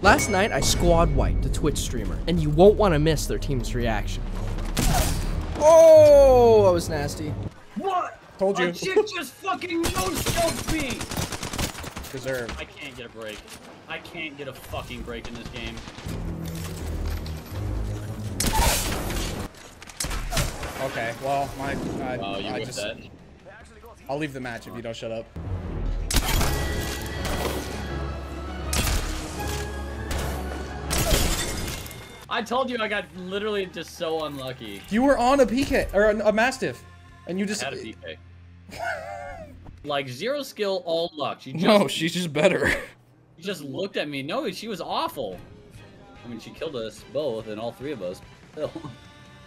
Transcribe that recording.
Last night, I squad wiped a Twitch streamer, and you won't want to miss their team's reaction. Oh, that was nasty. What? Told you. A chick just fucking no-scoped me! Deserved. I can't get a break. I can't get a fucking break in this game. Okay, well, Oh, you whipped that. I'll leave the match if you don't shut up. I told you I got literally just so unlucky. You were on a PK, or a Mastiff, and you just... I had a PK. Like, zero skill, all luck. No, she's just better. She just looked at me. No, she was awful. I mean, she killed us both, and all three of us.